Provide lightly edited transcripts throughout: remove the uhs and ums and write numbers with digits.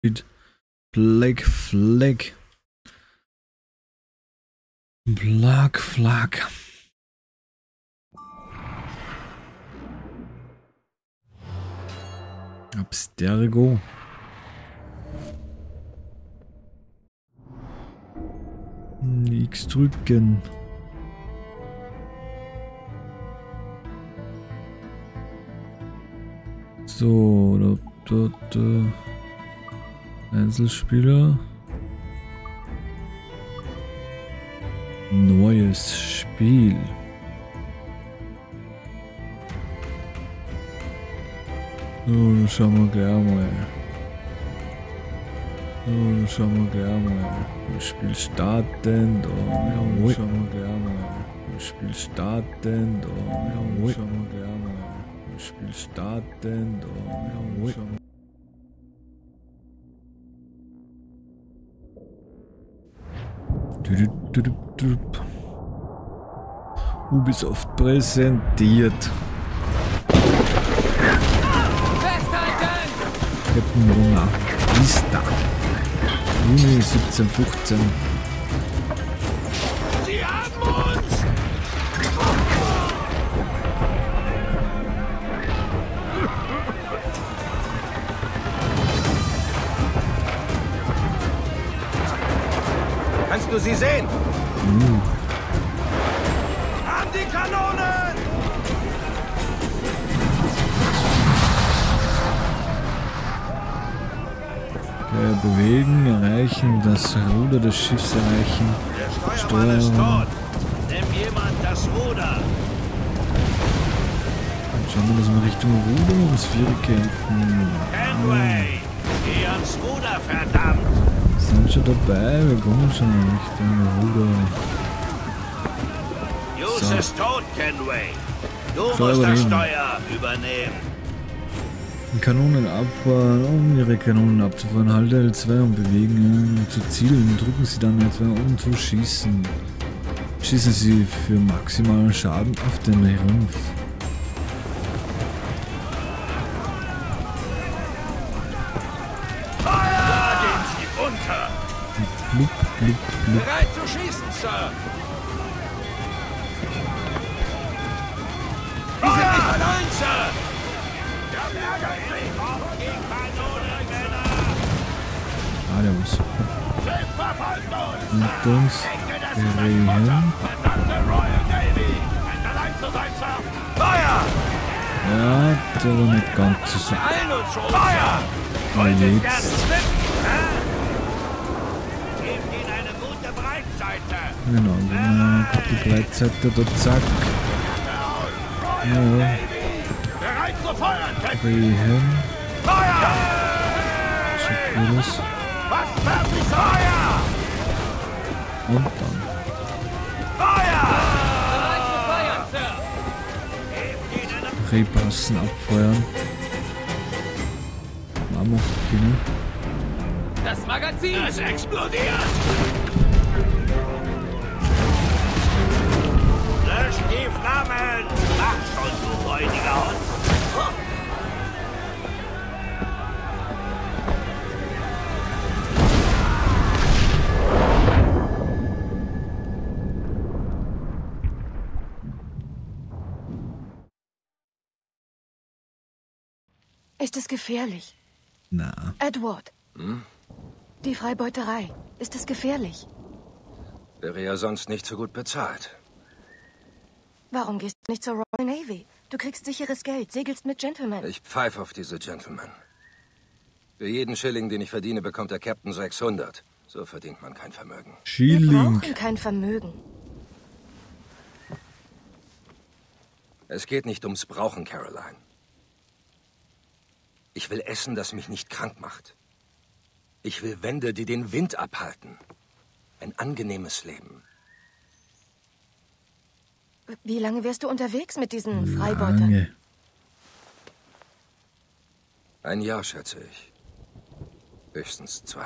Black Flag. Black Flag. Abstergo. X drücken. So, da. Einzelspieler. Neues Spiel. So, dann schauen wir gleich mal. Das Spiel starten. Jawohl. Schauen wir gleich mal. Das Spiel starten. Jawohl. Schauen wir gleich mal. Das Spiel starten. Jawohl. Ubisoft präsentiert. Captain Luna ist da. Juni 1715. Sie haben uns! Kannst du sie sehen? An die Kanonen! Okay, bewegen, erreichen, das Ruder des Schiffs erreichen. Der Steuermann ist Steuerung. tot. Nimm jemand das Ruder. Dann schauen wir, dass wir Richtung Ruder ums Vier kämpfen. Kenway, geh ans Ruder, verdammt! Sind schon dabei, wir kommen schon Richtung Ruder. Hughes So. ist tot, Kenway. Du Schau musst das hin. Steuer übernehmen. Kanonen abfahren, um ihre Kanonen abzufahren. Halte L2 und bewegen, ja, zu zielen. Drücken Sie dann L2 um zu schießen. Schießen Sie für maximalen Schaden auf den Rumpf. Da gehen sie unter. Blub, blub, blub. Bereit zu schießen, Sir. Die sind nicht allein, Sir. Die Kanone, Männer. Ah, der muss Sie verfolgen uns. mit uns drehen. Verdammte Royal Navy. Scheint allein zu sein, Sir. Feuer! Ja, der war nicht ganz so. Beeilen uns schon, Feuer! Aber Wollt ihr jetzt. gern flippen, hä? Gebt ihnen eine gute Breitseite. Genau, die Breitseite da, zack. Ja, Bereit zu feuern, Captain. drehen. Feuer! Schaut gut aus. Was fertig, Feuer! Und dann. Feuer! Bereit zu feuern, Sir. Gebt ihnen Repassen, abfeuern. Machen wir können. das Magazin! Es explodiert! Löscht die Flammen! Mach schon, du räudiger Hund! Ist es gefährlich? Na, Edward. Die Freibeuterei. Ist es gefährlich? Wäre ja sonst nicht so gut bezahlt. Warum gehst du nicht zur Royal Navy? Du kriegst sicheres Geld, segelst mit Gentlemen. Ich pfeife auf diese Gentlemen. Für jeden Schilling, den ich verdiene, bekommt der Captain 600. So verdient man kein Vermögen. Wir Schilling. brauchen kein Vermögen. Es geht nicht ums Brauchen, Caroline. Ich will Essen, das mich nicht krank macht. Ich will Wände, die den Wind abhalten. Ein angenehmes Leben. Wie lange wärst du unterwegs mit diesen Freibeutern? Lange. Ein Jahr, schätze ich. Höchstens 2.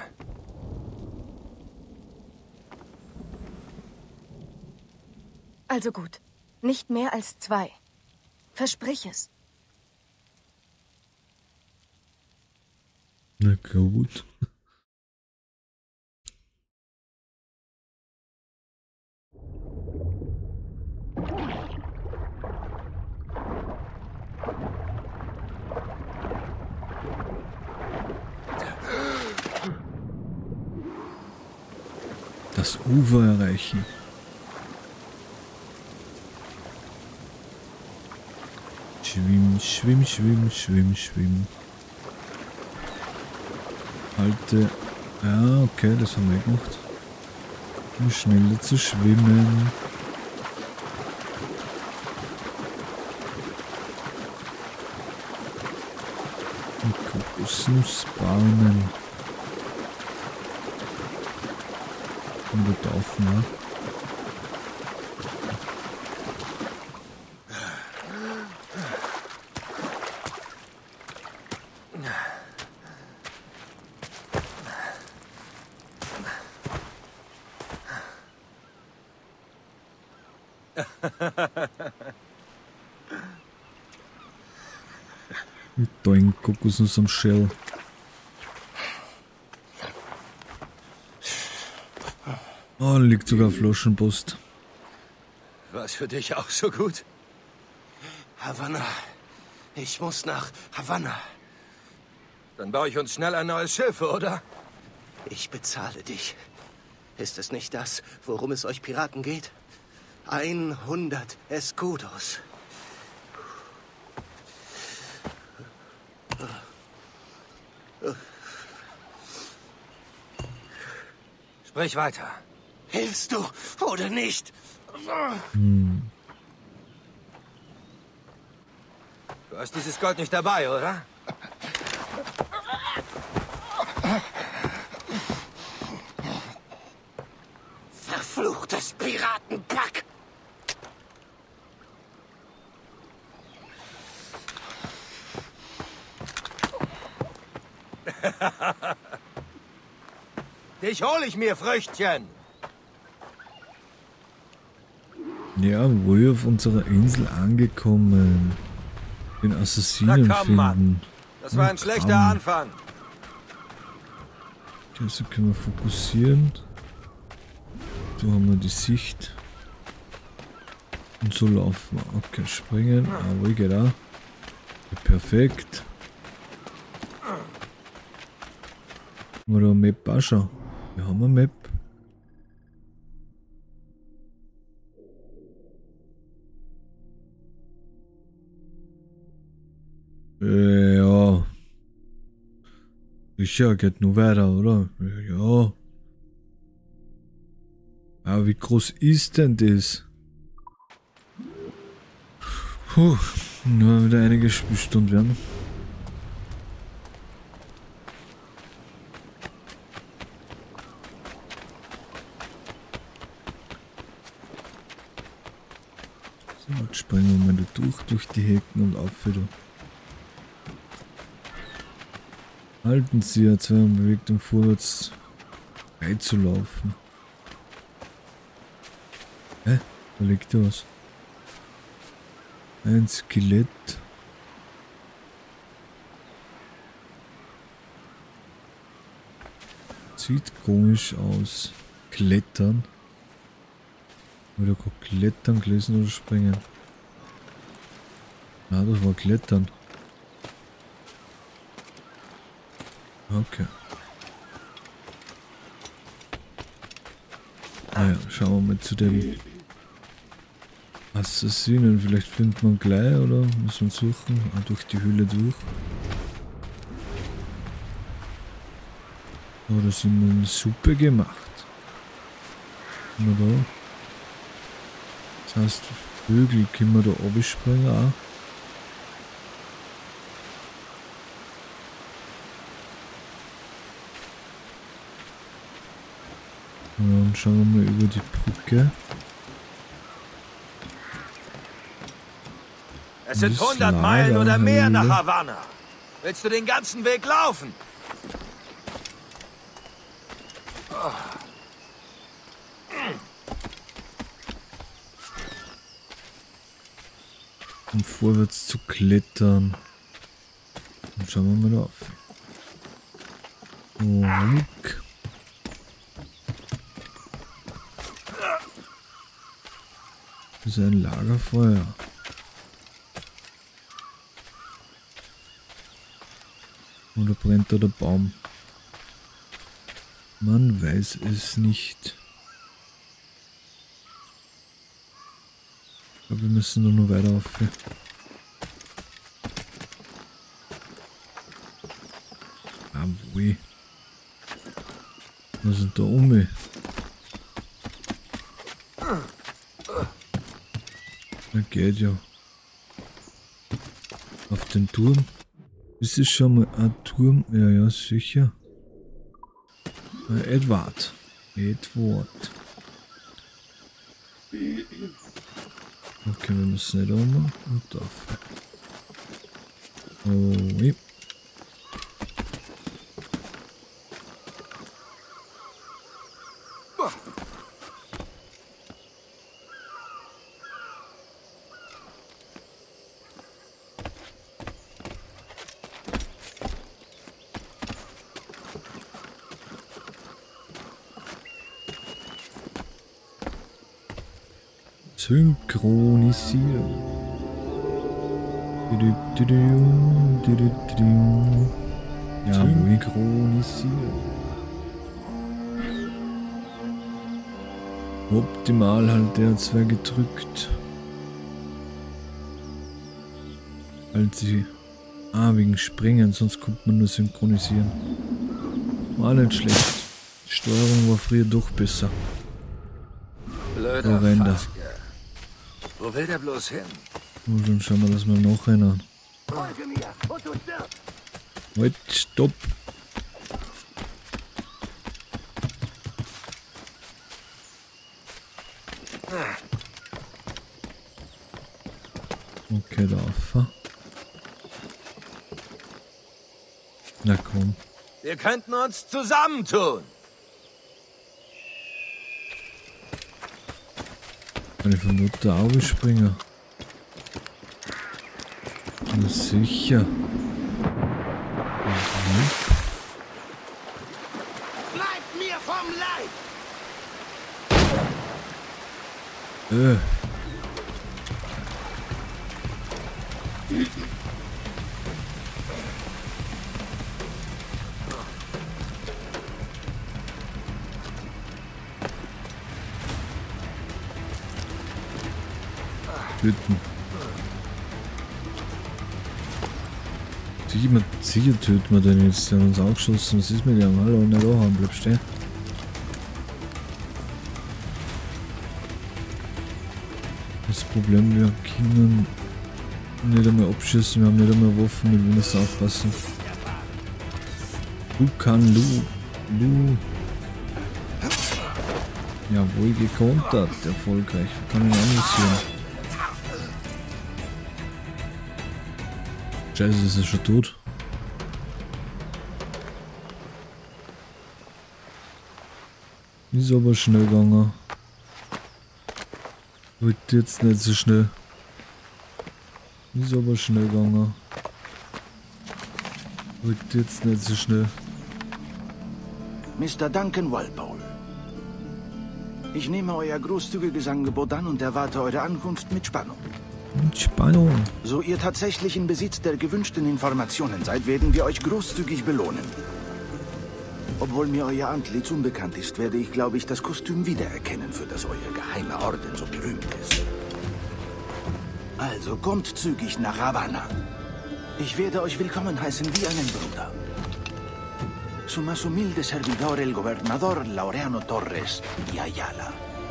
Also gut. Nicht mehr als 2. Versprich es. Na gut. Das Ufer erreichen. Schwimm, schwimm, schwimm, schwimm, schwimm. Halte. Ja, okay, das haben wir gemacht. Um schneller zu schwimmen. Und Kokosnussbaumen. Und wir tauchen, ja. Und da ein Kokosnuss am Shell. Oh, da liegt sogar Flaschenpost. War's für dich auch so gut? Havanna. Ich muss nach Havanna. Dann baue ich uns schnell ein neues Schiff, oder? Ich bezahle dich. Ist es nicht das, worum es euch Piraten geht? 100 Escudos. Sprich weiter. Hilfst du oder nicht? Du hast dieses Gold nicht dabei, oder? Verfluchtes Piratenpack! Dich hol ich mir, Früchtchen. Ja, wohl auf unserer Insel angekommen. Den Assassinen Na komm, Mann. finden. Das war ein schlechter Anfang. Okay, so können wir fokussieren. So haben wir die Sicht. Und so laufen wir. Okay, springen. Ah, geht auch. Ja, perfekt. Haben wir da eine Map auch schon? Wir haben eine Map. Ja. Sicher, geht nur weiter, oder? Ja. Aber wie groß ist denn das? Puh, nur wieder einige Spielstunden werden. So, jetzt springen wir mal da durch die Hecken und auf wieder. Halten Sie ja zwei bewegt, um vorwärts beizulaufen. Hä? Da liegt ja was. Ein Skelett. Sieht komisch aus. Klettern. Oder klettern gelesen oder springen? Ah, das war Klettern. Okay. Naja, schauen wir mal zu den Assassinen. Vielleicht findet man gleich, oder? Muss man suchen. Ah, durch die Höhle durch. Oh, da sind wir eine Suppe gemacht. Sind wir da? Das heißt, Vögel können wir da abspringen auch. Und dann schauen wir mal über die Brücke. Es sind Das 100 Meilen oder mehr nach Lagerhalle. Havanna. Willst du den ganzen Weg laufen? Um vorwärts zu klettern. Dann schauen wir mal auf. Ruck. Das ist ein Lagerfeuer. Oder brennt da der Baum? Man weiß es nicht. Ich glaube, wir müssen da nur weiter auf. Ah, weh. Was ist da um? Na geht ja. Auf den Turm. Ist es schon mal ein Turm? Ja, ja, sicher. Edward. Okay, wir müssen nicht um und dafür. Oh, ja. Synchronisieren. Ja, synchronisieren. Optimal halt R2 gedrückt. Halt sie. Wegen Springen, sonst kommt man nur synchronisieren. War nicht schlecht. Die Steuerung war früher doch besser. Blöder Faske. Wo will der bloß hin? Oh, dann schauen wir das mal nachrennen. Folge mir und du stirbst. Halt, stopp! Okay, da auf. Na komm. Wir könnten uns zusammentun. Kann ich von dort da springen? Na sicher. Bleibt mir vom Leib! Töten. Sicher töten wir den jetzt. Der hat uns angeschossen. Was ist mit dem? Hallo, nicht da haben, bleib stehen. Das Problem, wir können nicht einmal abschießen, wir haben nicht einmal Waffen, mit wir müssen aufpassen. Lu. Jawohl, gekontert, erfolgreich. Kann ihn anvisieren. Scheiße, ist er schon tot? Ist aber schnell gegangen. Wollte jetzt nicht so schnell. Ist aber schnell gegangen. Wollte jetzt nicht so schnell. Mr. Duncan Walpole. Ich nehme euer großzügiges Angebot an und erwarte eure Ankunft mit Spannung. Mit Spannung. So ihr tatsächlich in Besitz der gewünschten Informationen seid, werden wir euch großzügig belohnen. Obwohl mir euer Antlitz unbekannt ist, werde ich, glaube ich, das Kostüm wiedererkennen, für das euer geheimer Orden so berühmt ist. Also kommt zügig nach Havanna. Ich werde euch willkommen heißen wie einen Bruder. Su más humilde servidor, el gobernador Laureano Torres y Ayala.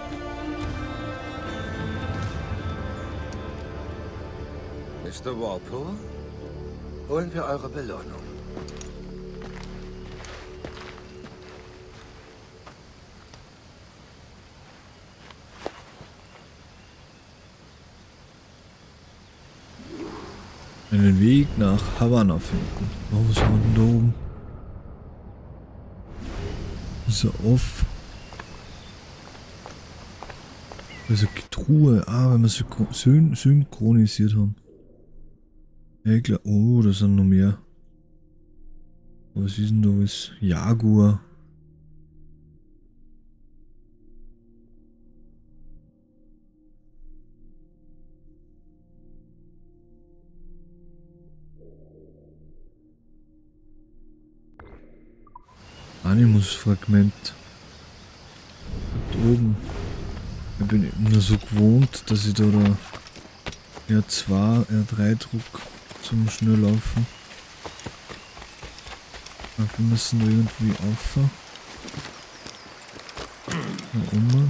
Mr. Walpole, holen wir eure Belohnung. Einen Weg nach Havanna finden. Oh, was haben wir denn da oben? Ist er off? Also Truhe. Wenn wir synchronisiert haben. Ja, klar. Oh, da sind noch mehr. Was ist denn da was? Jaguar. Animus-Fragment. Da oben. Ich bin eben nur so gewohnt, dass ich da R2, R3 druck zum Schnelllaufen. Wir müssen da irgendwie auf. Da oben.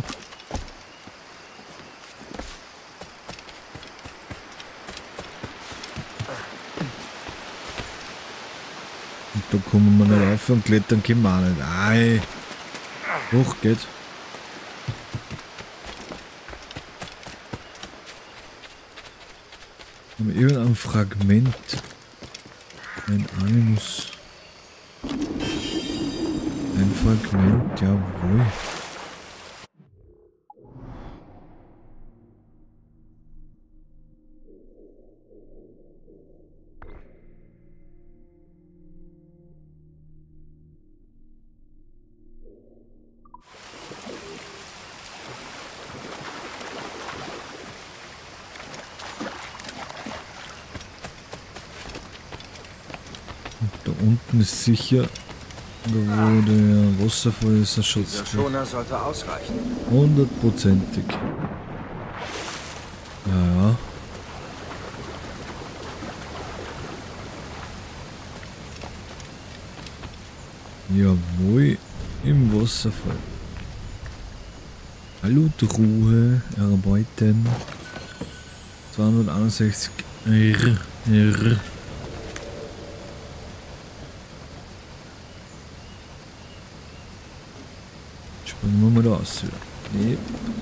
Und da kommen wir nicht rauf und klettern können wir auch nicht. Ei! Hoch geht. Haben wir irgendein Fragment. Ein Animus. Ein Fragment, jawohl. Da unten ist sicher, da wo der Wasserfall ist, ein Schutz. Der Schoner sollte ausreichen. 100%ig. Ja. Jawohl, im Wasserfall. Hallo Truhe, erbeuten. 261 R. Springen wir mal da aus. Yep.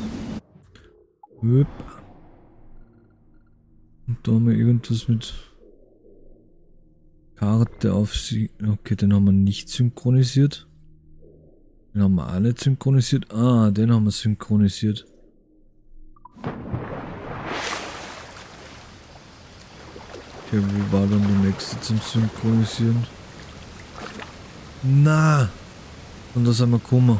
Yep. Und da haben wir irgendwas mit Karte auf sie. Okay, den haben wir nicht synchronisiert. Den haben wir auch nicht synchronisiert. Ah, den haben wir synchronisiert. Okay, wo war dann der nächste zum Synchronisieren? Na! Und da sind wir gekommen.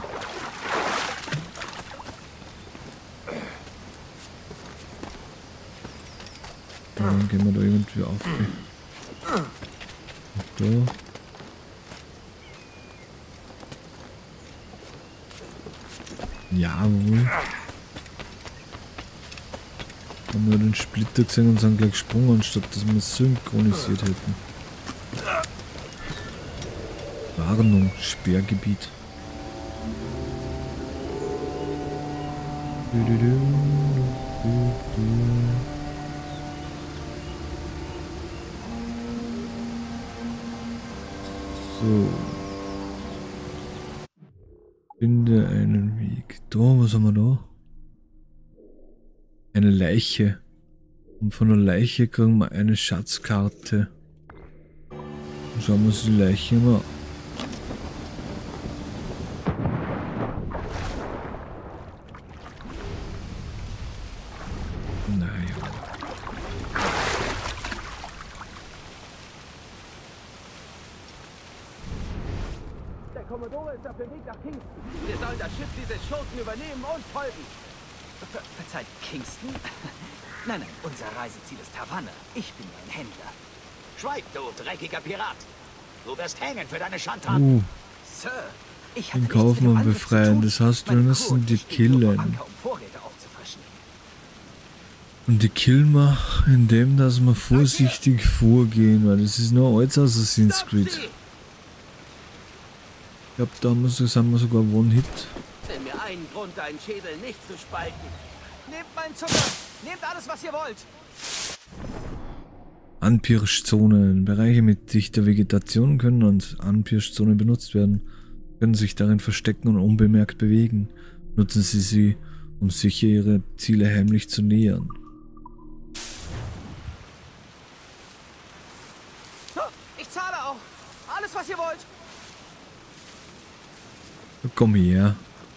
Dann gehen wir da irgendwie auf. Und da. Jawohl. Haben wir den Splitter gesehen und sind gleich gesprungen, anstatt dass wir es synchronisiert hätten. Warnung, Sperrgebiet. So. Finde einen Weg. Da, was haben wir da? Eine Leiche. Und von der Leiche kriegen wir eine Schatzkarte. Und schauen wir uns die Leiche mal an. Der Kommodore ist auf dem Weg nach Kingston. Wir sollen das Schiff dieses Schurken übernehmen und folgen. Verzeiht, Kingston? Nein, unser Reiseziel ist Havanna. Ich bin ein Händler. Schweig, du dreckiger Pirat. Du wirst hängen für deine Schandtaten. Sir, ich Den Kaufmann befreien, das heißt, wir müssen die killen. Und die killen wir, indem dass wir vorsichtig vorgehen, weil das ist nur als Assassin's Creed. Ich glaube, da sind wir sogar One-Hit. Nenn mir einen Grund, deinen Schädel nicht zu spalten. Nehmt meinen Zucker! Nehmt alles, was ihr wollt! Anpirschzonen. Bereiche mit dichter Vegetation können als Anpirschzone benutzt werden. Können sich darin verstecken und unbemerkt bewegen. Nutzen Sie sie, um sicher Ihre Ziele heimlich zu nähern. So, ich zahle auch! Alles, was ihr wollt! Komm her.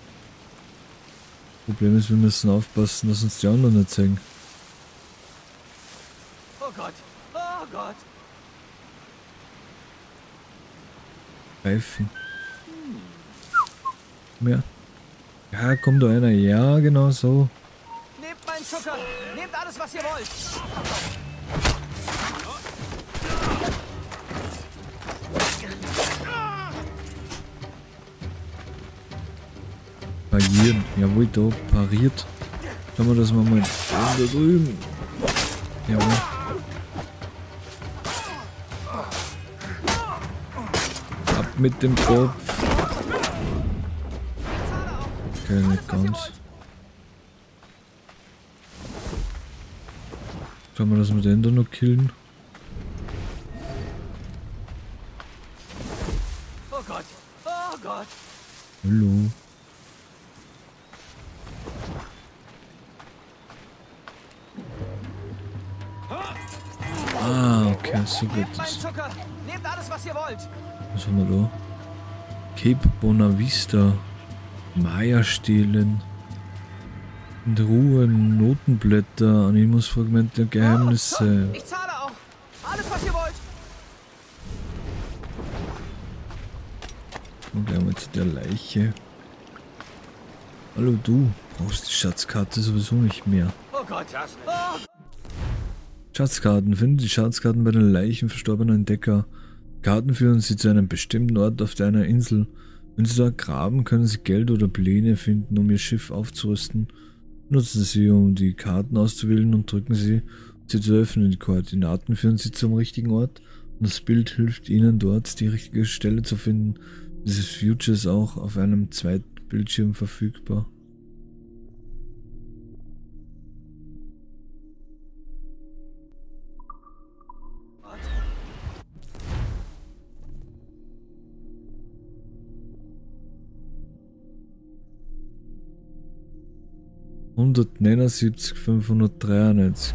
Problem ist, wir müssen aufpassen, dass uns die anderen nicht zeigen. Oh Gott! Oh Gott! Reifen. Ja. Ja, kommt da einer. Ja, genau so. Nehmt meinen Zucker! Nehmt alles, was ihr wollt! Parieren. Jawohl, da pariert. Schauen wir das mal da drüben. Jawohl. Ab mit dem Kopf. Okay, nicht ganz. Schauen wir, dass wir den da noch killen. Oh Gott! Oh Gott! Hallo. Ah, okay, so geht Nehmt meinen das. Zucker! Nehmt alles, was ihr wollt! Was haben wir da? Cape Bonavista. Maya-Stelen. In Ruhe, Notenblätter, Animusfragmente, Geheimnisse. Ich zahle auch! Alles, was ihr wollt! Und gleich mal zu der Leiche. Hallo du, brauchst die Schatzkarte sowieso nicht mehr. Oh Gott! Oh. Schatzkarten. Finden die Schatzkarten bei den Leichen verstorbener Entdecker. Karten führen sie zu einem bestimmten Ort auf einer Insel. Wenn sie dort graben, können sie Geld oder Pläne finden, um ihr Schiff aufzurüsten. Nutzen sie, um die Karten auszuwählen und drücken sie, um sie zu öffnen. Die Koordinaten führen sie zum richtigen Ort und das Bild hilft ihnen dort, die richtige Stelle zu finden. Dieses Future ist auch auf einem zweiten Bildschirm verfügbar. ...179, 593.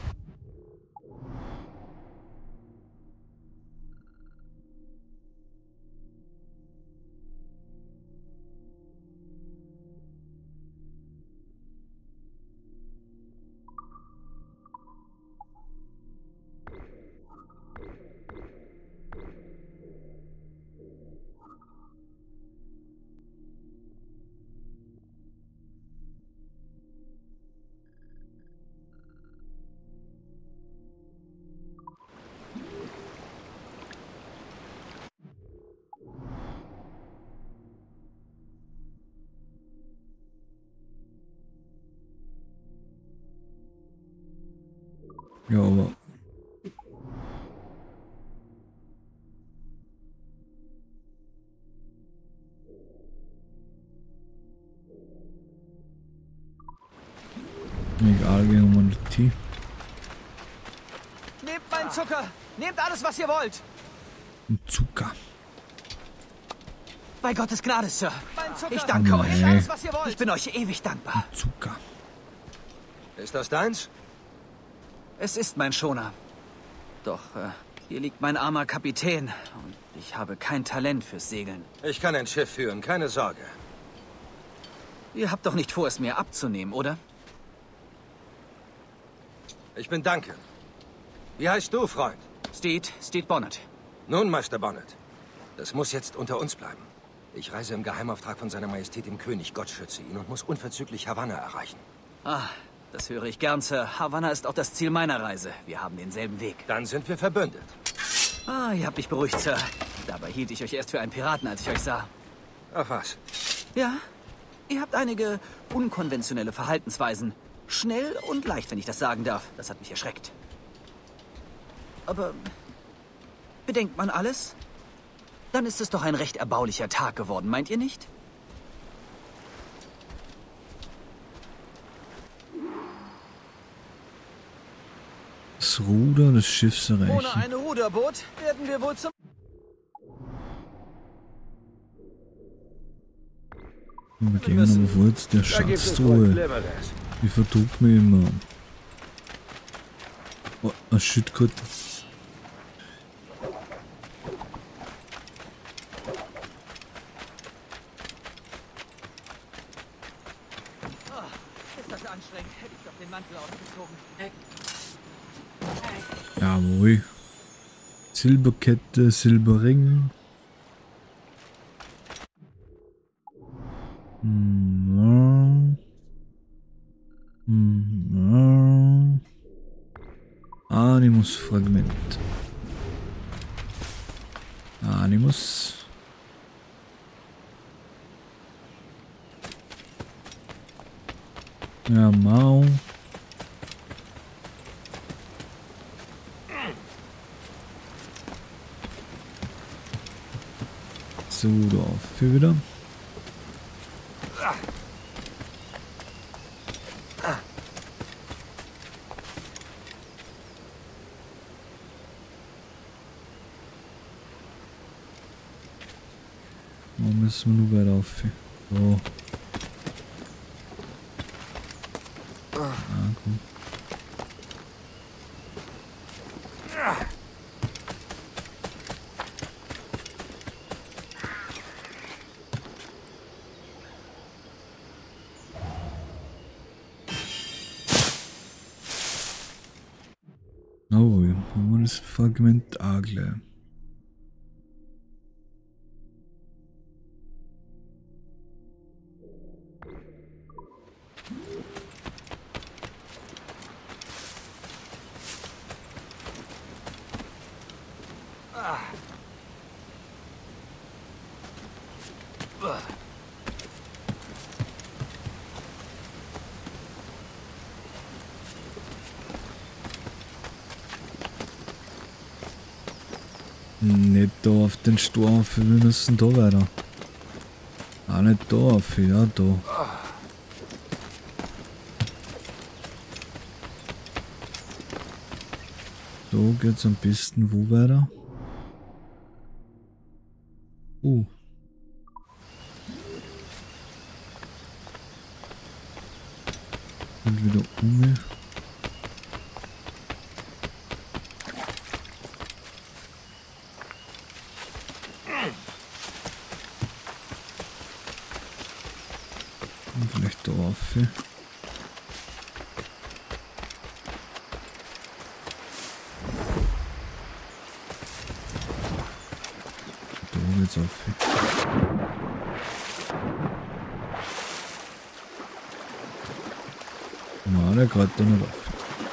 Ja, aber... Egal, gehen wir mal in die Tee. Nehmt meinen Zucker! Nehmt alles, was ihr wollt! Und Zucker. Bei Gottes Gnade, Sir. Ich danke danke euch. euch. Alles, was ihr wollt. Ich bin euch ewig dankbar. Zucker. Ist das deins? Es ist mein Schoner. Doch, hier liegt mein armer Kapitän und ich habe kein Talent fürs Segeln. Ich kann ein Schiff führen, keine Sorge. Ihr habt doch nicht vor, es mir abzunehmen, oder? Ich bin Duncan. Wie heißt du, Freund? Steed Bonnet. Nun, Meister Bonnet. Das muss jetzt unter uns bleiben. Ich reise im Geheimauftrag von seiner Majestät dem König, Gott schütze ihn, und muss unverzüglich Havanna erreichen. Ah, das höre ich gern, Sir. Havanna ist auch das Ziel meiner Reise. Wir haben denselben Weg. Dann sind wir verbündet. Ah, ihr habt mich beruhigt, Sir. Dabei hielt ich euch erst für einen Piraten, als ich euch sah. Ach was. Ja, ihr habt einige unkonventionelle Verhaltensweisen. Schnell und leicht, wenn ich das sagen darf. Das hat mich erschreckt. Aber bedenkt man alles? Dann ist es doch ein recht erbaulicher Tag geworden, meint ihr nicht? Das Ruder des Schiffs Ohne erreichen. ein Ruderboot werden wir wohl zum... Wir gehen aber vor jetzt der Schatztruhe. Die verdruckt mich immer. Oh, ein Schüttgurt. Ist das anstrengend? Hätte ich doch den Mantel ausgezogen. Jawohl. Silberkette, Silberring. Animus-Fragment. Animus. Ja, Mau. So, da für wieder. Wo müssen wir nur weiter auf? So. Ah, komm. Oh, haben wir das Fragment auch gleich. Nicht da auf den Sturm, wir müssen da weiter. Auch nicht da auf, ja da. So geht's am besten wo weiter? Und wieder um. Und vielleicht da rauf. Da geht's auf. Na, der gerade da nicht auf.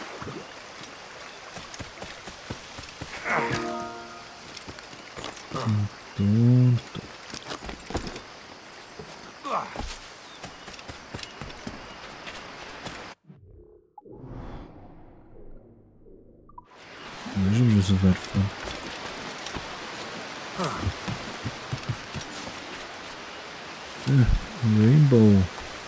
Und da. Ja, schon wieder so weit fahren. Rainbow.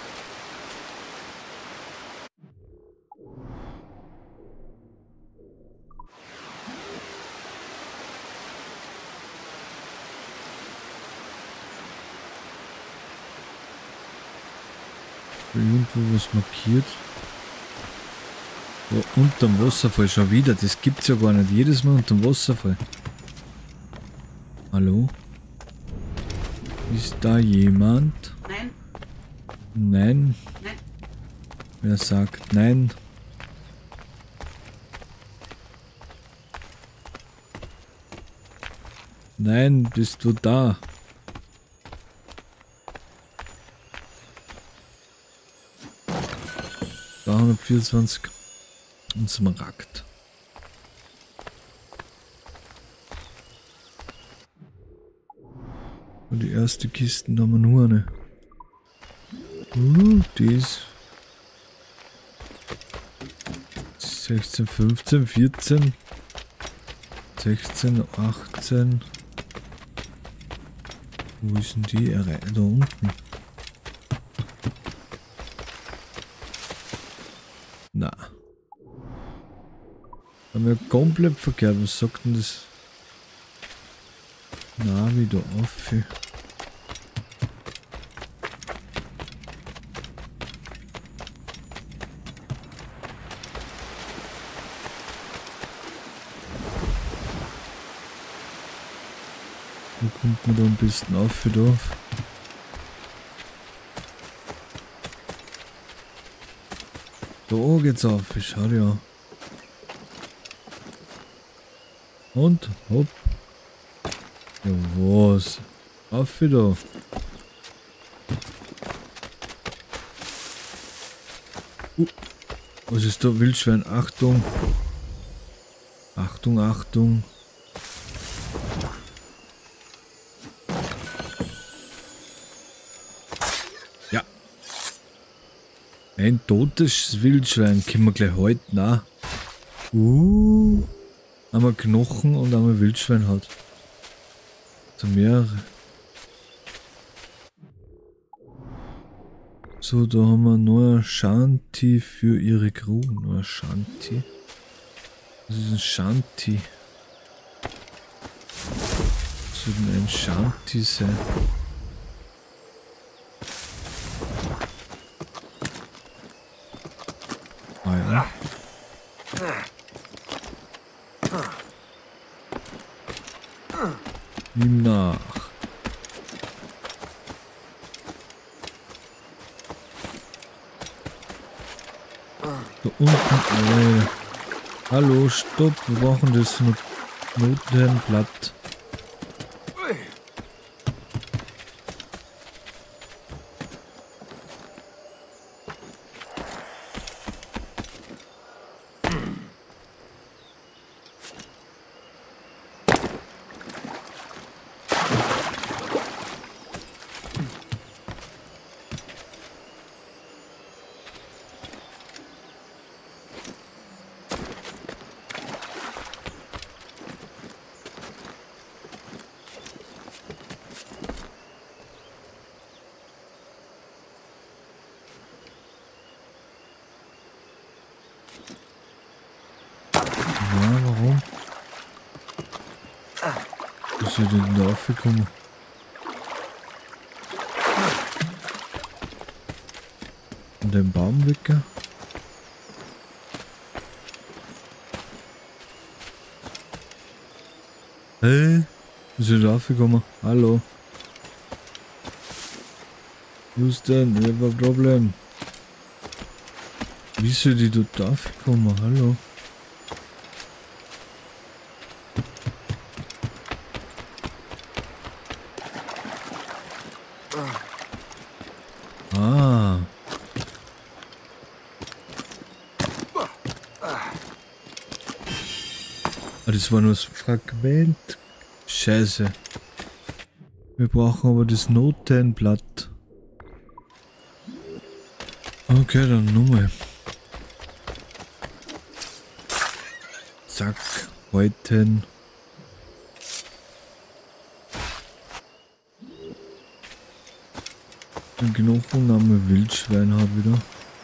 Irgendwo was markiert. Oh, unterm Wasserfall schon wieder. Das gibt's ja gar nicht. Jedes Mal unterm Wasserfall. Hallo? Ist da jemand? Nein. Nein. Nein. Wer sagt nein? Nein, bist du da? Da 124 und Smaragd. Und die erste Kiste, da haben wir nur eine. Die ist 16, 15, 14, 16, 18. Wo ist denn die? Da unten. Na. Haben wir komplett verkehrt. Was sagt denn das? Na, wieder auf. Wo kommt man da am besten auf für Dorf? Da geht's auf, schau dir an. Und, hopp. Ja, was? Auf wieder. Was ist da? Wildschwein, Achtung. Achtung, Achtung. Ja. Ein totes Wildschwein. Können wir gleich halten? Nein. Einmal Knochen und einmal Wildschwein hat. Also mehrere. So, da haben wir neuer Shanty für ihre Crew. Neuer Shanty. Das ist ein Shanty. Das soll denn ein Shanty sein? Ah ja. Nimm nach. Da unten, hallo, stopp, wir brauchen das Notenblatt. Warum? Wie ist er denn da aufgekommen? Und den Baumwecker? Hey, wie ist er da aufgekommen? Hallo? Houston, we have a problem. Wie ist er die dort aufgekommen? Hallo? Ah. Das war nur das Fragment. Scheiße. Wir brauchen aber das Notenblatt. Okay, dann nochmal. Zack, heute. Ein Knochen am Wildschwein habe wieder.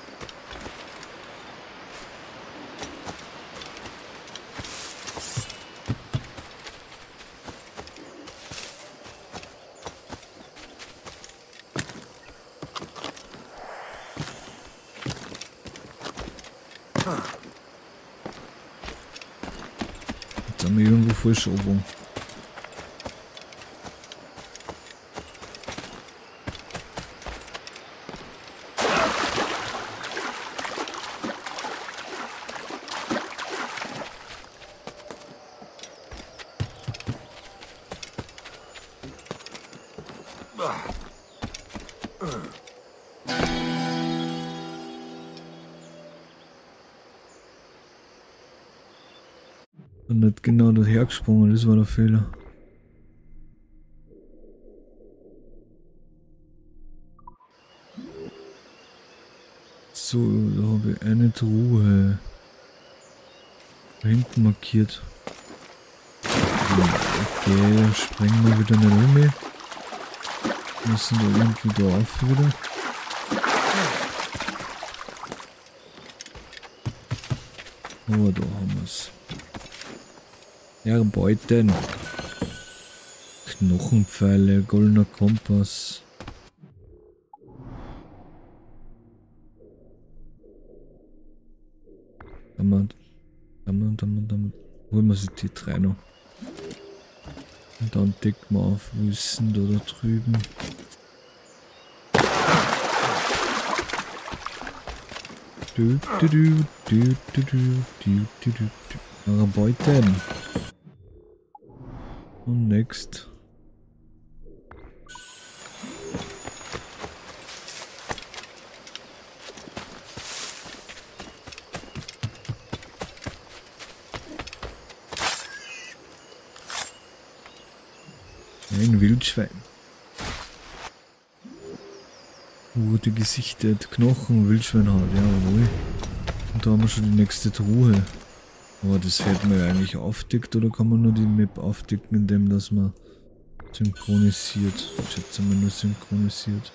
Jetzt haben wir irgendwo falsch oben. Und nicht genau daher gesprungen, das war der Fehler. So, da habe ich eine Truhe da hinten markiert. Okay, dann sprengen wir wieder eine Rumme. Müssen da irgendwie da auf wieder. Oh, da haben wir es. Erbeuten. Knochenpfeile, goldener Kompass. Dann holen wir sich die drei noch. Und dann decken wir auf, wo ist denn da drüben? Erbeuten. Und next. Ein Wildschwein. Wurde gesichtet. Knochen, Wildschweinhaut, jawohl. Und da haben wir schon die nächste Truhe. Aber das hätten wir ja eigentlich aufdeckt, oder kann man nur die Map aufdecken, indem dass man synchronisiert? Ich schätze mal nur synchronisiert.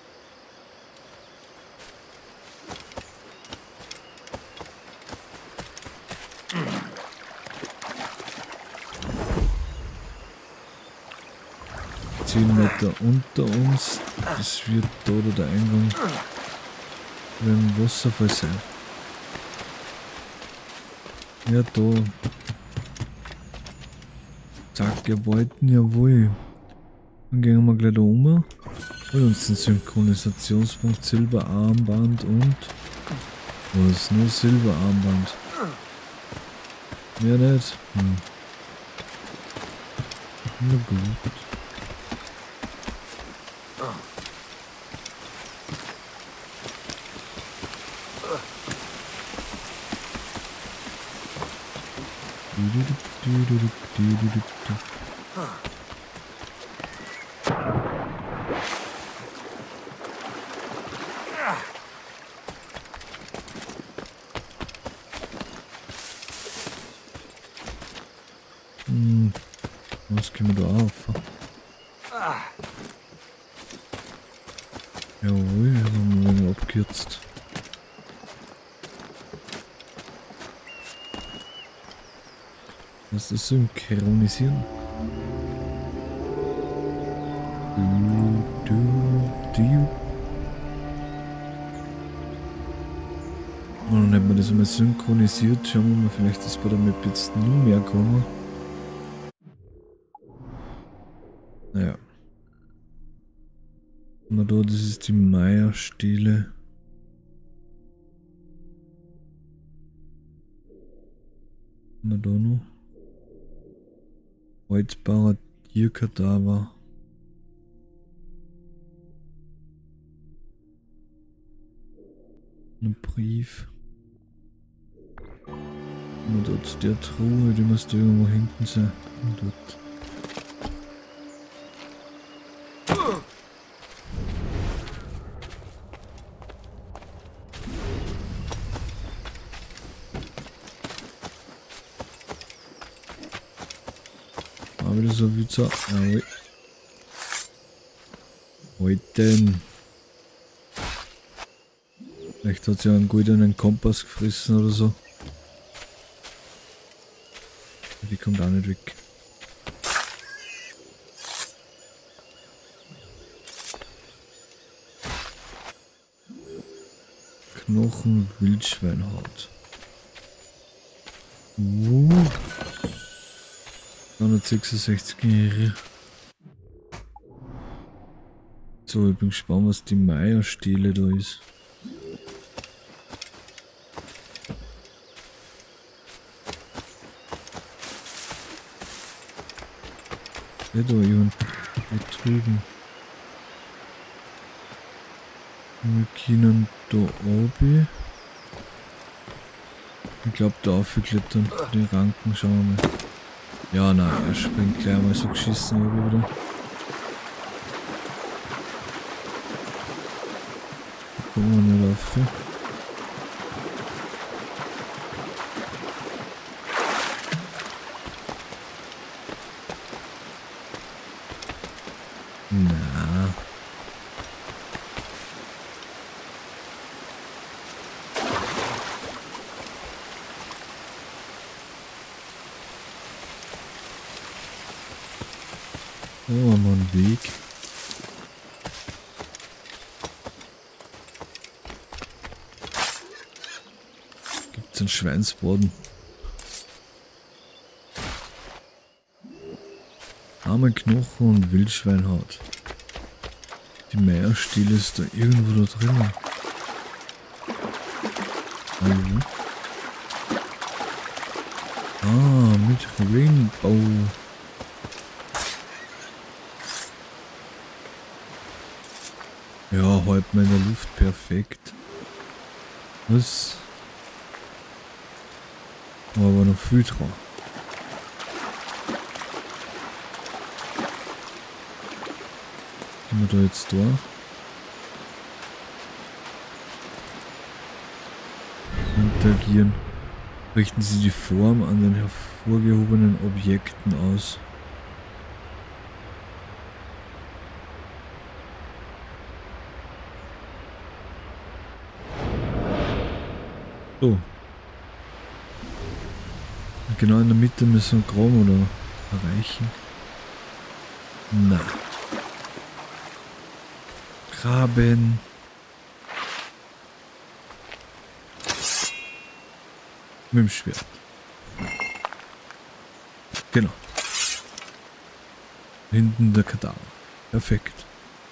Meter unter uns, das wird da oder der Eingang beim Wasserfall sein. Ja, da. Zack, wir wollten, jawohl. Dann gehen wir gleich da um. Und uns den Synchronisationspunkt Silberarmband und. Was? Nur Silberarmband. Mehr nicht? Na gut. Was können wir da auf? Jawohl, haben wir mal abgekürzt. Was ist das synchronisieren? Und dann hätten wir das mal synchronisiert. Schauen wir mal, vielleicht ist bei der Map jetzt nur mehr kommen. Naja. Na da, das ist die Maya-Stele. Na da noch. Haltbarer Tierkadaver. Ein Brief. Und dort der Truhe, die muss da irgendwo hinten sein. Und dort. Wieder so wie so. Heute. Vielleicht hat sie einen goldenen Kompass gefressen oder so. Die kommt auch nicht weg. Knochen Wildschweinhaut. 166 Jahre. So, ich bin gespannt, was die Maya-Stele da ist. Ja, da hier drüben. Wir können da oben. Ich glaube, da aufgeklettert, die Ranken, schauen wir mal. Ja, nein, er springt gleich mal so geschissen oben wieder. Da kommen wir nicht rauf. Na. Oh, haben wir einen Weg. Gibt's einen Schweinsbraten? Arme Knochen und Wildschweinhaut. Die Meerstele ist da irgendwo da drin. Mhm. Ah, mit Rainbow. Ja, halb mal in der Luft, perfekt. Was? Aber noch viel dran. Gehen wir da jetzt durch. Interagieren. Richten Sie die Form an den hervorgehobenen Objekten aus. So. Genau in der Mitte müssen wir graben oder erreichen. Na. Graben. Mit dem Schwert. Genau. Hinten der Kadaver. Perfekt.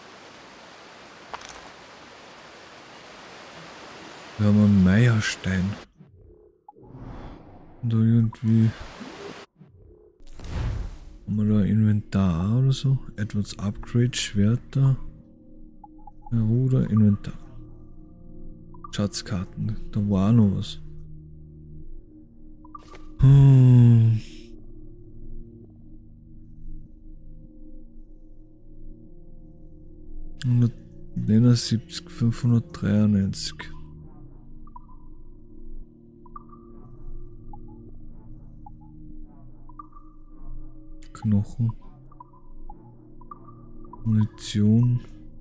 Wir haben einen Meierstein. Und da irgendwie... Haben wir da Inventar oder so? Edwards Upgrade, Schwerter. Ruder, Inventar. Schatzkarten. Da war noch was. 179, 593. Knochen. Munition.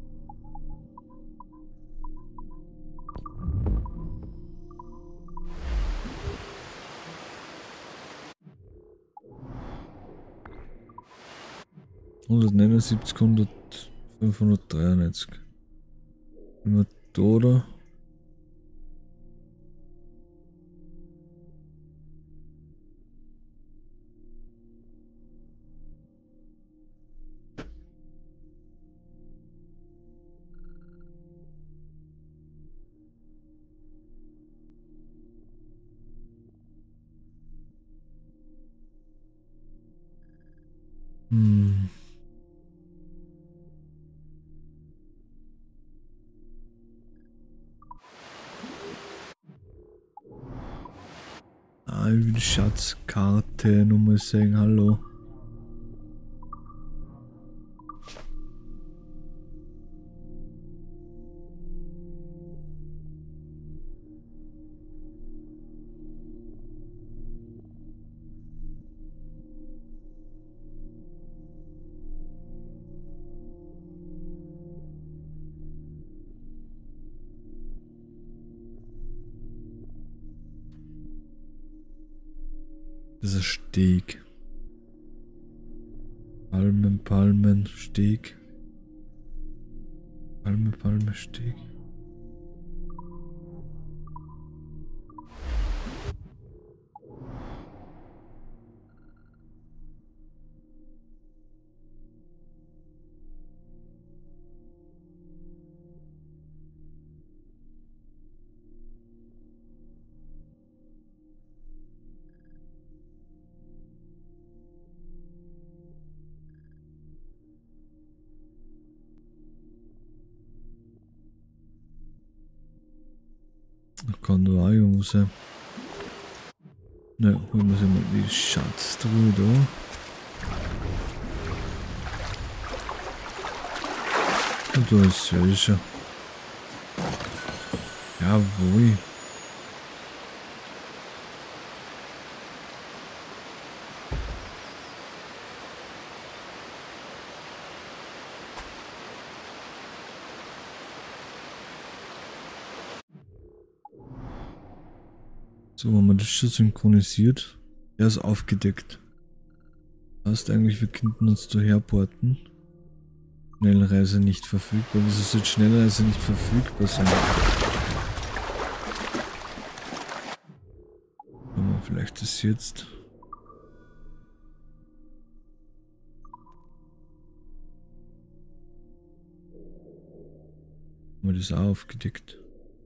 (179, 593). Wenn wir da oder? Ich will die Schatzkarte nochmal sagen, hallo. Das ist ein Steg. Palmen, Palmen, Steg. Palme, Palme, Steg. Kann da auch irgendwo sein. Ne, holen wir uns mal die Schatztruhe da. Und da ist welche. Jawohl. So, haben wir das schon synchronisiert. Er ist aufgedeckt. Heißt eigentlich, wir könnten uns da herporten. Schnellreise nicht verfügbar. Wieso soll Schnellreise nicht verfügbar sein? Haben wir vielleicht das jetzt? Haben wir das auch aufgedeckt?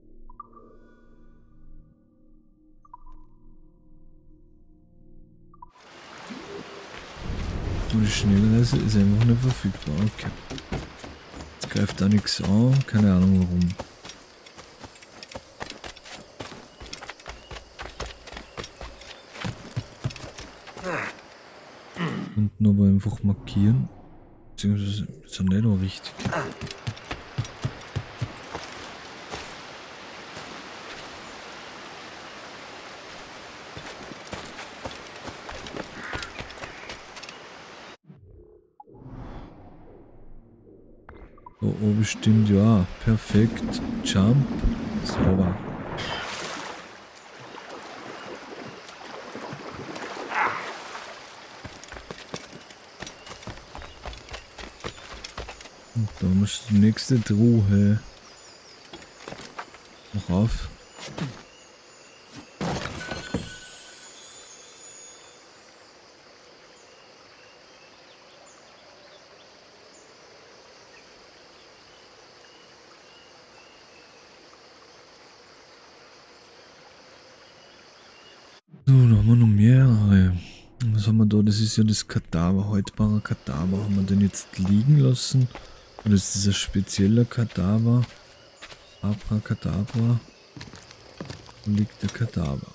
Und die Schnellreise ist einfach nicht verfügbar. Okay. Jetzt greift da nichts an. Keine Ahnung warum. Unten aber einfach markieren. Beziehungsweise ist ja nicht noch richtig. Oh, bestimmt, ja. Perfekt. Jump. Sauber. Und da muss die nächste Truhe. Mach auf. So, da haben wir noch mehrere. Was haben wir da? Das ist ja das Kadaver, haltbare Kadaver. Haben wir den jetzt liegen lassen? Oder ist das ein spezieller Kadaver? Abracadabra. Wo liegt der Kadaver?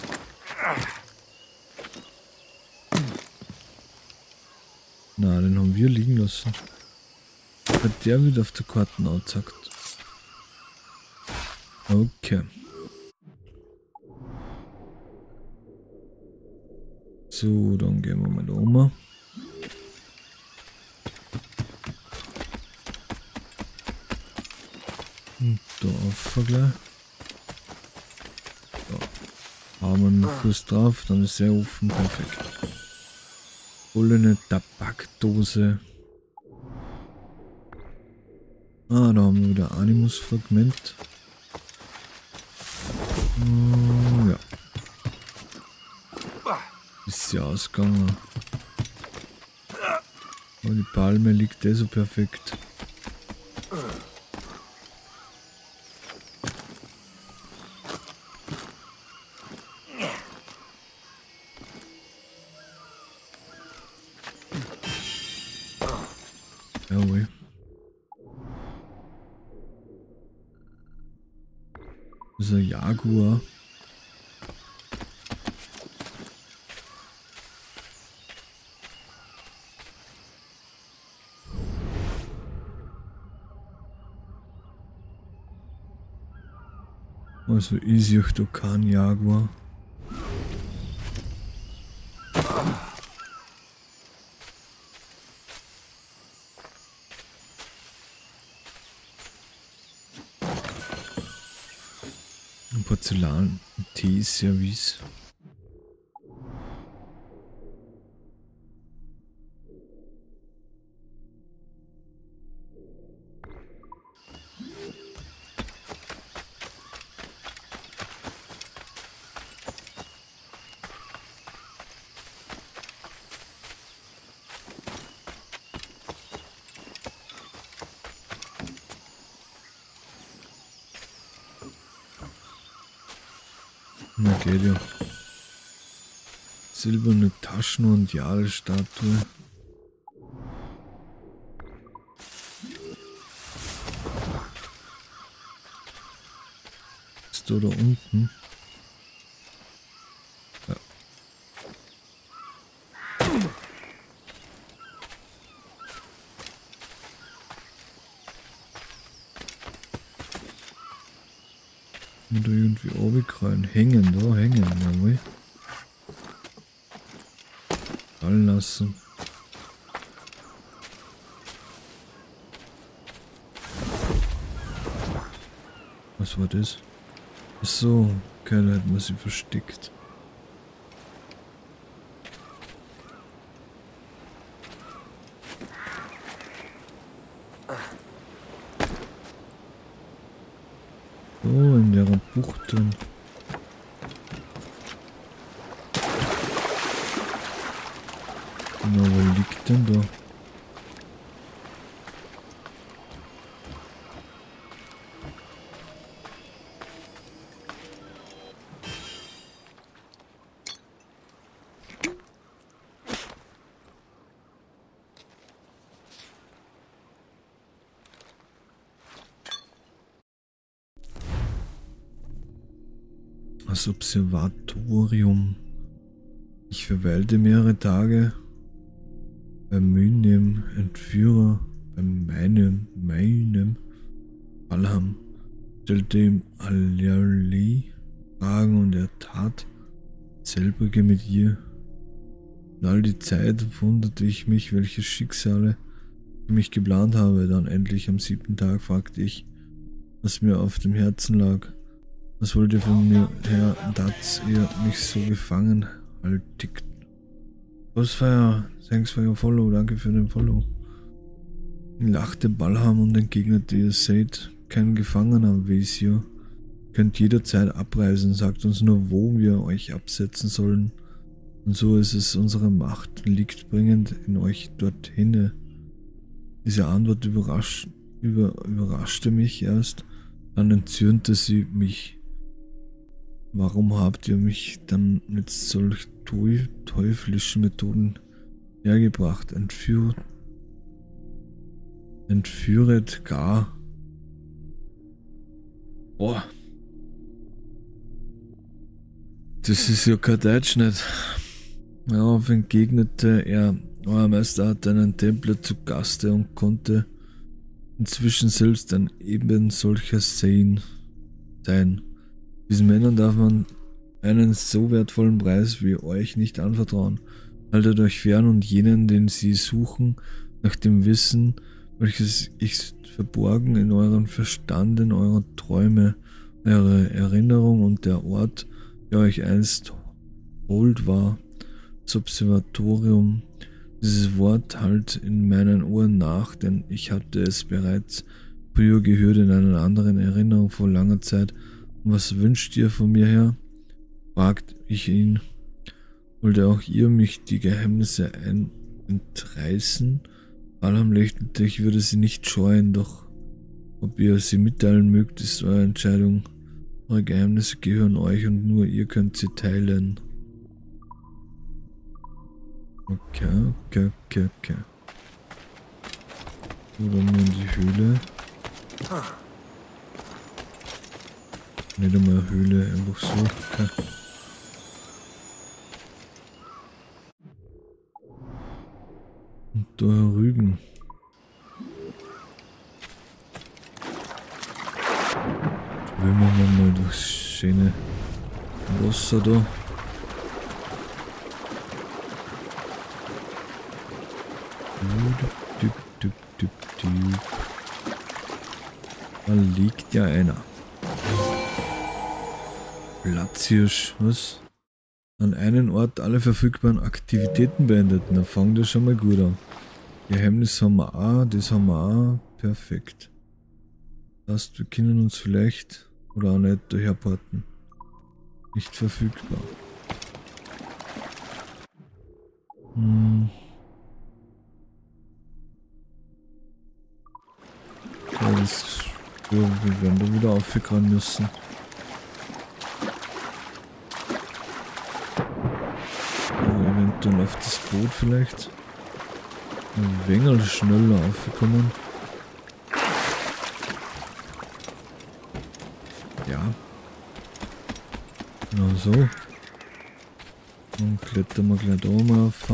Na, den haben wir liegen lassen. Hat der wieder auf der Karte angezeigt. Okay. So, dann gehen wir mal da um. Und da auf gleich. Da haben wir einen Fuß drauf, dann ist er offen, perfekt. Goldene Tabakdose. Ah, da haben wir wieder Animus-Fragment. Ja. Ist ja ausgegangen. Aber die Palme liegt eh so perfekt. Jawohl. Das ist ein Jaguar. Also ist ich doch kein Jaguar. Ein Porzellan, ein Teeservice. Na geht ja. Silberne Taschen und Jahresstatue. Ist da unten? Ja. Und da irgendwie runterkreien. Hängen, da hängen, jawohl. Fallen lassen. Was war das? Ach so, keiner hat man sie versteckt. So, in der Bucht drin. Na, wo liegt denn da? Das Observatorium. Ich verweilte mehrere Tage beim meinem Entführer, meinem Alham, stellte ihm allerlei Fragen und er tat selbige mit ihr. Und all die Zeit wunderte ich mich, welche Schicksale mich geplant habe. Dann endlich am 7. Tag fragte ich, was mir auf dem Herzen lag. Was wollt ihr von mir, Herr, dass ihr mich so gefangen haltigt? Crossfire, thanks for your follow, danke für den Follow. Lachte Balham und entgegnete, ihr seid kein Gefangener, Vesio. Könnt jederzeit abreisen, sagt uns nur, wo wir euch absetzen sollen. Und so ist es unsere Macht, liegt bringend in euch dorthin. Diese Antwort überraschte mich erst, dann entzürnte sie mich. Warum habt ihr mich dann mit solch teuflischen Methoden hergebracht? Entführet gar. Boah. Das ist ja kein Deutsch nicht. Darauf entgegnete er, euer Meister hat einen Templer zu Gaste und konnte inzwischen selbst ein eben solcher sein. Diesen Männern darf man einen so wertvollen Preis wie euch nicht anvertrauen. Haltet euch fern und jenen, den sie suchen, nach dem Wissen, welches ist verborgen in euren Verstand, in eurer Träume, eure Erinnerung und der Ort, der euch einst hold war, das Observatorium. Dieses Wort hallt in meinen Ohren nach, denn ich hatte es bereits früher gehört in einer anderen Erinnerung vor langer Zeit. Und was wünscht ihr von mir her? Fragt ich ihn. Wollt auch ihr mich die Geheimnisse entreißen? Balham lächelte, ich würde sie nicht scheuen, doch ob ihr sie mitteilen mögt, ist eure Entscheidung. Eure Geheimnisse gehören euch und nur ihr könnt sie teilen. Okay. So, dann in die Höhle. Nicht einmal eine Höhle, einfach so. Okay. Und da Rügen. Schwimmen wir mal durchs schöne Wasser da. Da liegt ja einer. Platzhirsch, was? An einem Ort alle verfügbaren Aktivitäten beendet. Na, fangt das schon mal gut an. Geheimnis haben wir auch, das haben wir auch. Perfekt. Das heißt, wir können uns vielleicht oder auch nicht daherporten. Nicht verfügbar. Ja, wir werden da wieder aufgekramt müssen. Eventuell auf das Boot vielleicht ein wenig schneller aufgekommen. Ja. Genau so. Und klettern wir gleich da oben auf.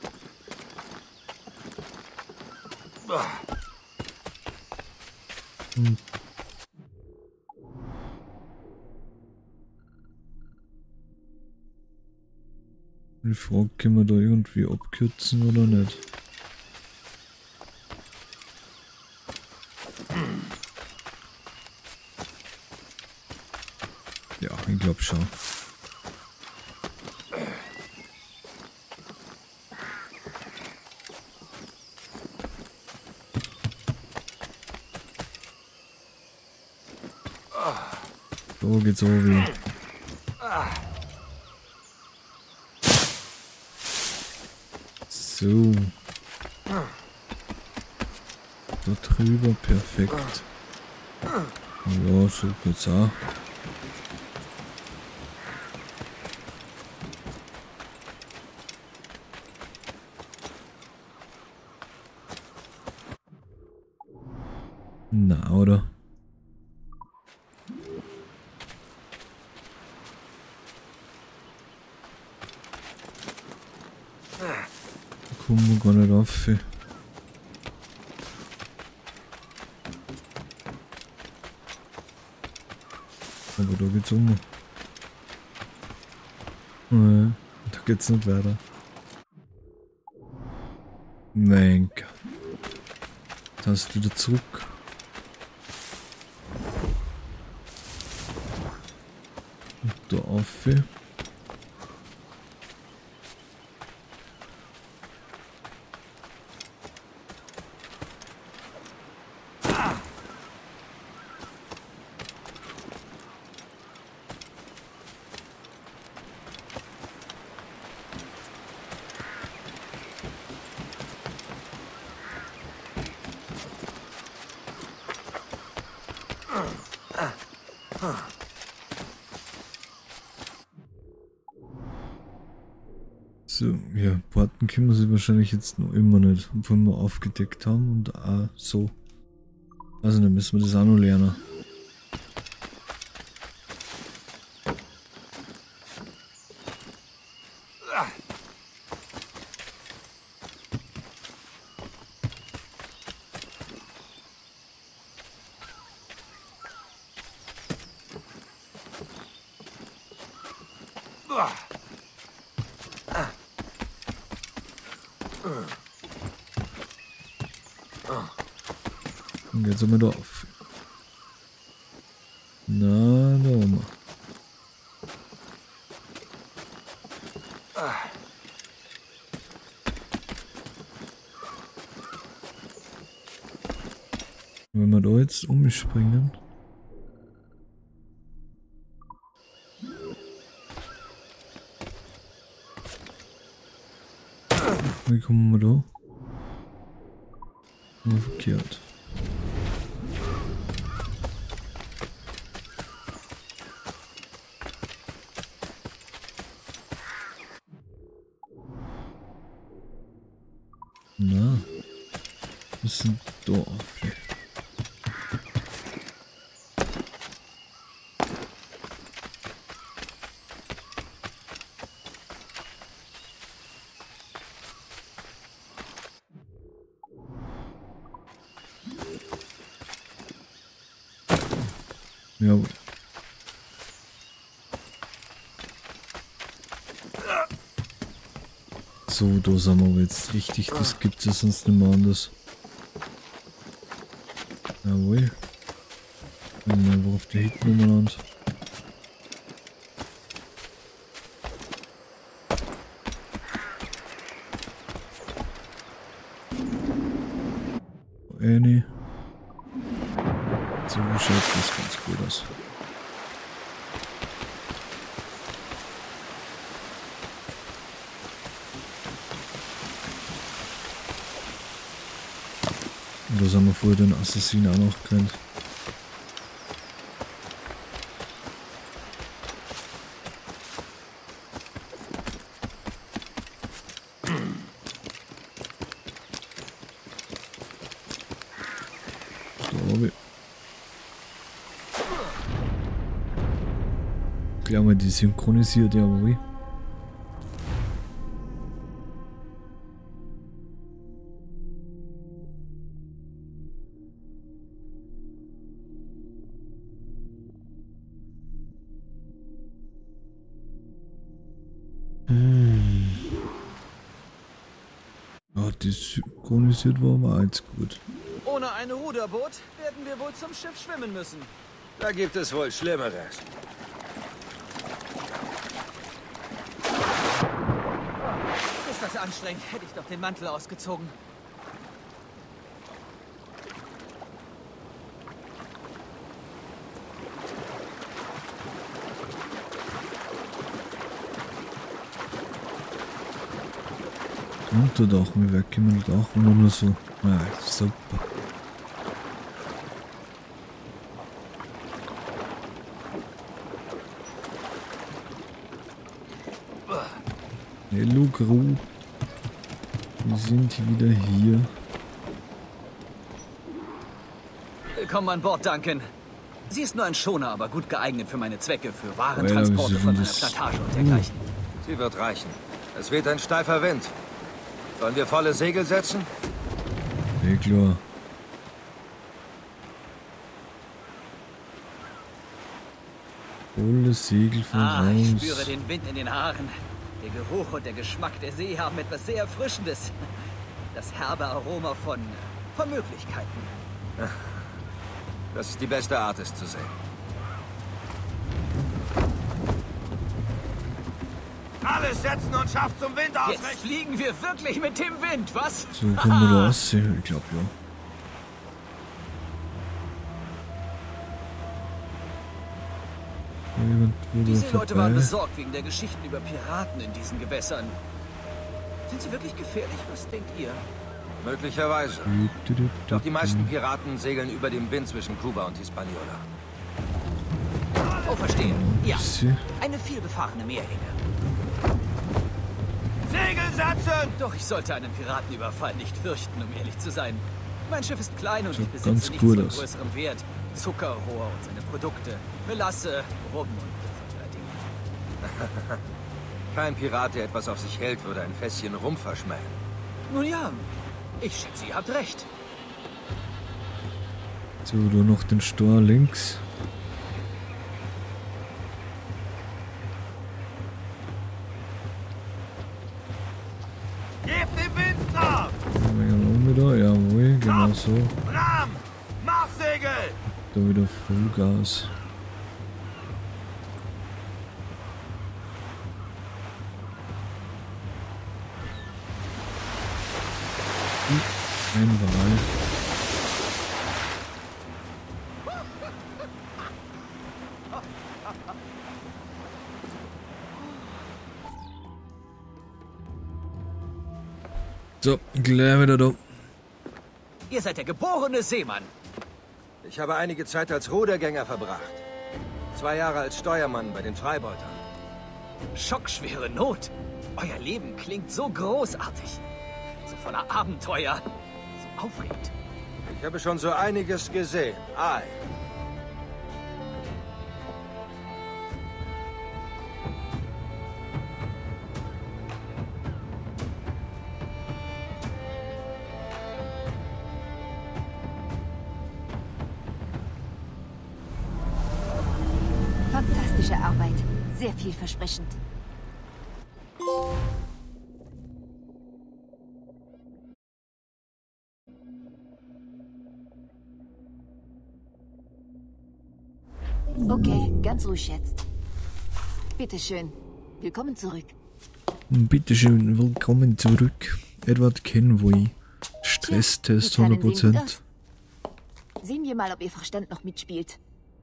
Die Frage, können wir da irgendwie abkürzen oder nicht? Ja, ich glaube schon. So geht's oben. So. Da drüber, perfekt. Ja, so geht's auch. Na, oder? Kommen wir gar nicht rauf. Aber da geht's um. Ja, da geht's nicht weiter. Mein Gott. kannst wieder zurück. Und da auf. So, ja, Porten können wir sie wahrscheinlich jetzt noch immer nicht, obwohl wir aufgedeckt haben und auch so. Also dann müssen wir das auch noch lernen. Und jetzt sind wir da auf. Na, da oben. Wenn wir da jetzt umspringen. Wie kommen wir da? Verkehrt. Na, wir sind da. Ja. So, da sind wir jetzt richtig. Das gibt es ja sonst nicht mehr anders. Jawohl. Wenn wir einfach auf die Hitnummer land. Eine. So schaut das ganz gut aus. Und da haben wir vorher den Assassin auch noch gekannt. Ich glaube, die synchronisiert, jawohl. Ja, die synchronisiert war aber jetzt gut. Ohne ein Ruderboot werden wir wohl zum Schiff schwimmen müssen. Da gibt es wohl Schlimmeres. Ist das anstrengend? Hätte ich doch den Mantel ausgezogen. Unterdach, wir werken mit Dach und nur so. Ja, super. Hello Crew. Wir sind wieder hier. Willkommen an Bord, Duncan. Sie ist nur ein Schoner, aber gut geeignet für meine Zwecke, für Warentransporte von meiner Plantage und dergleichen. Sie wird reichen. Es weht ein steifer Wind. Sollen wir volle Segel setzen? Ja, klar. Volle Segel voraus. Ich spüre den Wind in den Haaren. Der Geruch und der Geschmack der See haben etwas sehr Erfrischendes. Das herbe Aroma von von Möglichkeiten. Das ist die beste Art, es zu sehen. Alles setzen und schafft zum Wind Jetzt ausrichten. fliegen wir wirklich mit dem Wind, was? So kommen wir da raus. Ich glaube, ja. Irgendwo Diese da Leute waren vorbei. besorgt wegen der Geschichten über Piraten in diesen Gewässern. Sind sie wirklich gefährlich? Was denkt ihr? Möglicherweise. Doch die meisten Piraten segeln über dem Wind zwischen Kuba und Hispaniola. Oh, verstehe. Ja, Sie- eine vielbefahrene Meerenge. Segel setzen! Doch ich sollte einen Piratenüberfall nicht fürchten, um ehrlich zu sein. Mein Schiff ist klein und ich ganz besitze nichts gut von aus. größerem Wert. Zuckerrohr und seine Produkte, Melasse, Rum und solcherlei Dinge. Kein Pirat, der etwas auf sich hält, würde ein Fässchen Rum verschmähen. Nun ja, ich schätze, ihr habt recht. So, da noch den Stor links. Gebt dem Wind nach! Wieder, jawohl, genau so. Rahm! Machsegel! Da wieder Vollgas. Ein Wal. So, gleich wieder da. Ihr seid der geborene Seemann. Ich habe einige Zeit als Rudergänger verbracht. 2 Jahre als Steuermann bei den Freibeutern. Schockschwere Not. Euer Leben klingt so großartig. So voller Abenteuer. So aufregend. Ich habe schon so einiges gesehen. Ei. Fantastische Arbeit. Sehr vielversprechend. Okay, ganz ruhig jetzt. Bitte schön. Willkommen zurück. Bitteschön, willkommen zurück. Edward Kenway. Stresstest Tja, mit kleinen 100%. Sehen Sehen wir mal, ob Ihr Verstand noch mitspielt.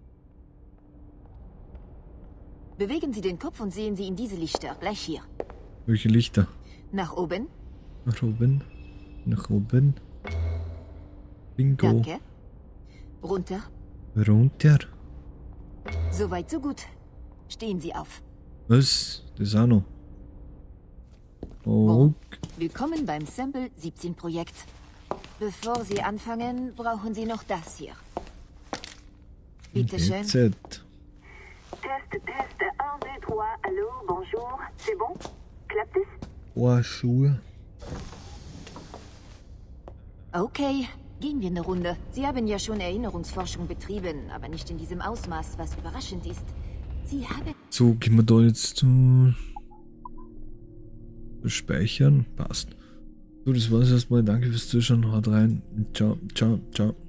Bewegen Sie den Kopf und sehen Sie in diese Lichter. Gleich hier. Welche Lichter? Nach oben. Nach oben. Nach oben. Bingo. Danke. Runter. Runter. Soweit, so gut. Stehen Sie auf. Was? Das auch noch. Bon. Okay. Willkommen beim Sample 17 Projekt. Bevor Sie anfangen, brauchen Sie noch das hier. Bitte schön. Headset. Test, test, 1, 2, 3, allô, bonjour, c'est bon? Klappt es? Oh, Schuhe. Okay, gehen wir eine Runde. Sie haben ja schon Erinnerungsforschung betrieben, aber nicht in diesem Ausmaß, was überraschend ist. Sie haben... So, gehen wir da jetzt speichern. Passt. So, das war's erstmal. Danke fürs Zuschauen. Haut rein. Ciao, ciao, ciao.